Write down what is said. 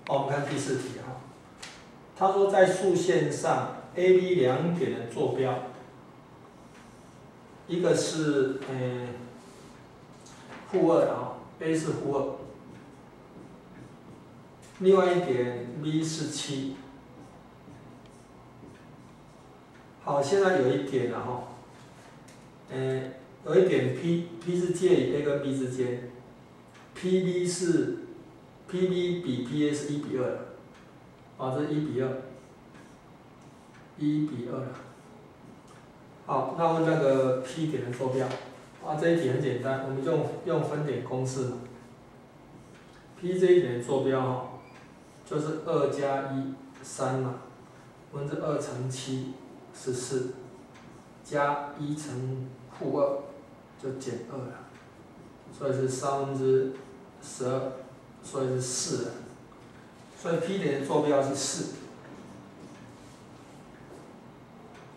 好，我们看第4题哈。他说在数线上 ，A、B 两点的坐标，一个是负2的哈 ，A 是负2，另外一点 B 是7。好，现在有一点了哈，有一点 P 是介于 A 跟 B 之间 ，PB 比 PA 是1比2的，啊，这是1比2，1比2了。好，那问那个 P 点的坐标，啊，这一题很简单，我们用分点公式嘛。P 这一点的坐标哈，就是2加1 3嘛，分之2乘7。14加1乘负2就减2了，所以是12/3，所以是4了。所以 P 点的坐标是4。